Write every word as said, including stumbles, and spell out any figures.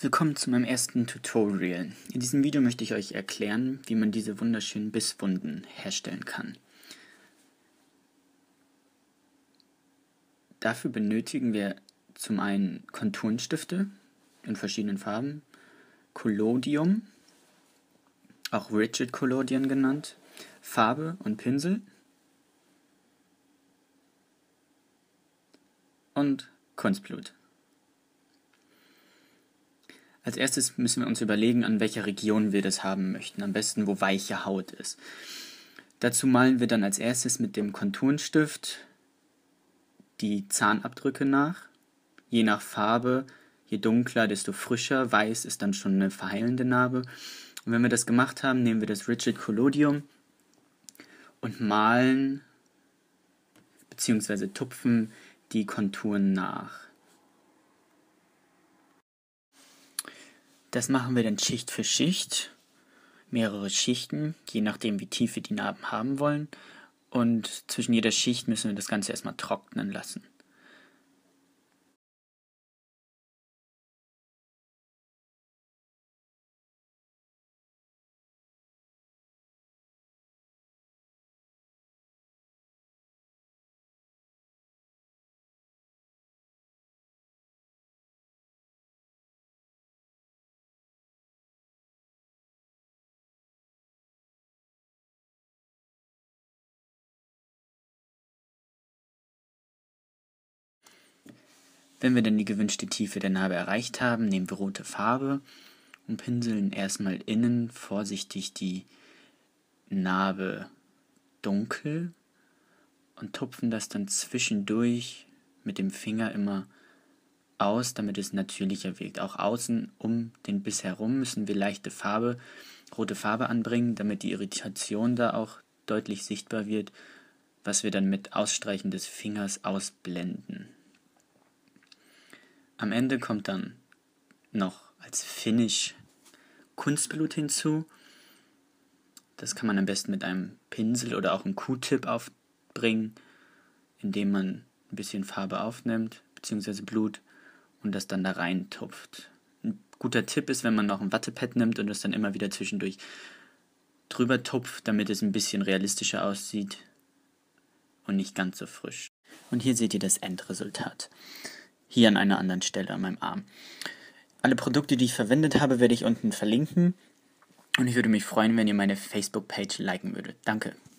Willkommen zu meinem ersten Tutorial. In diesem Video möchte ich euch erklären, wie man diese wunderschönen Bisswunden herstellen kann. Dafür benötigen wir zum einen Konturenstifte in verschiedenen Farben, Collodium, auch Rigid Collodion genannt, Farbe und Pinsel und Kunstblut. Als erstes müssen wir uns überlegen, an welcher Region wir das haben möchten, am besten wo weiche Haut ist. Dazu malen wir dann als erstes mit dem Konturenstift die Zahnabdrücke nach. Je nach Farbe, je dunkler, desto frischer. Weiß ist dann schon eine verheilende Narbe. Und wenn wir das gemacht haben, nehmen wir das Rigid Collodium und malen bzw. tupfen die Konturen nach. Das machen wir dann Schicht für Schicht, mehrere Schichten, je nachdem wie tief wir die Narben haben wollen. Und zwischen jeder Schicht müssen wir das Ganze erstmal trocknen lassen. Wenn wir dann die gewünschte Tiefe der Narbe erreicht haben, nehmen wir rote Farbe und pinseln erstmal innen vorsichtig die Narbe dunkel und tupfen das dann zwischendurch mit dem Finger immer aus, damit es natürlicher wirkt. Auch außen um den Biss herum müssen wir leichte Farbe, rote Farbe anbringen, damit die Irritation da auch deutlich sichtbar wird, was wir dann mit Ausstreichen des Fingers ausblenden. Am Ende kommt dann noch als Finish Kunstblut hinzu. Das kann man am besten mit einem Pinsel oder auch einem Q-Tip aufbringen, indem man ein bisschen Farbe aufnimmt, beziehungsweise Blut, und das dann da rein tupft. Ein guter Tipp ist, wenn man noch ein Wattepad nimmt und das dann immer wieder zwischendurch drüber tupft, damit es ein bisschen realistischer aussieht und nicht ganz so frisch. Und hier seht ihr das Endresultat. Hier an einer anderen Stelle an meinem Arm. Alle Produkte, die ich verwendet habe, werde ich unten verlinken. Und ich würde mich freuen, wenn ihr meine Facebook-Page liken würdet. Danke.